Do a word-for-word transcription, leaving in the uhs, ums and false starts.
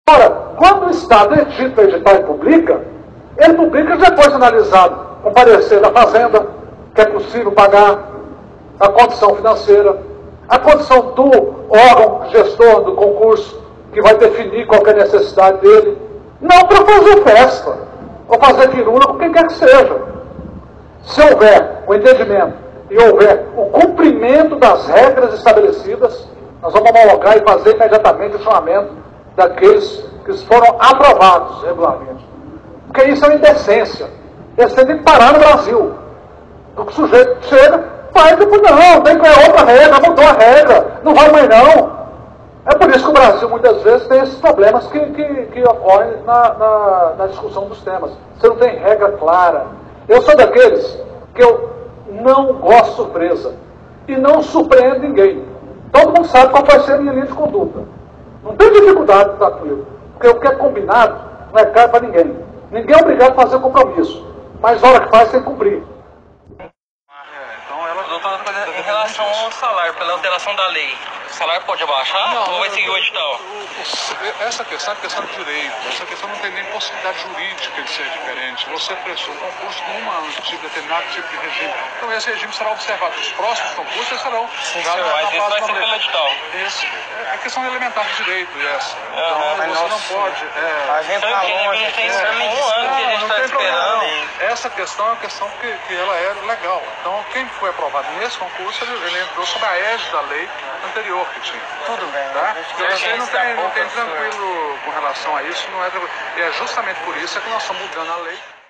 Ora, quando o Estado edita o edital e publica, ele publica depois analisado com parecer da Fazenda, que é possível pagar, a condição financeira, a condição do órgão gestor do concurso, que vai definir qual é a necessidade dele, não para fazer festa, ou fazer firula com quem quer que seja. Se houver o entendimento e houver o cumprimento das regras estabelecidas, nós vamos homologar e fazer imediatamente o chamamento daqueles que foram aprovados regularmente. Porque isso é uma indecência. Eles têm que parar no Brasil. O sujeito chega, faz, depois não, tem que é outra regra, mudou a regra, não vai mais não. É por isso que o Brasil muitas vezes tem esses problemas que, que, que ocorrem na, na, na discussão dos temas. Você não tem regra clara. Eu sou daqueles que eu não gosto de surpresa e não surpreendo ninguém. Todo mundo sabe qual vai ser a minha linha de conduta. Não tem dificuldade de estar comigo, porque o que é combinado não é caro para ninguém. Ninguém é obrigado a fazer o compromisso, mas a hora que faz tem que cumprir. Doutor, em relação ao salário, pela alteração da lei, o salário pode abaixar não, ou vai seguir o edital? Essa questão é questão de direito. Essa questão não tem nem possibilidade jurídica de ser diferente. Você prestou um concurso num tipo, determinado tipo de regime. Então esse regime será observado. Os próximos concursos serão Sim, já senhor, na, mas na isso fase vai da ser lei. pelo edital. Esse é questão elementar de direito, essa. Então Uhum, você nossa. não pode... É, A gente tá longe. Tem É, um ano que a gente não está tem problema, esperando. não. Essa questão é uma questão que, que ela é legal. Então, quem foi aprovado nesse concurso, ele, ele entrou sob a égide da lei anterior que tinha. Tudo bem. Tá? Eu Você não tem, não tem tranquilo com relação a isso, não é tranquilo. E é justamente por isso é que nós estamos mudando a lei.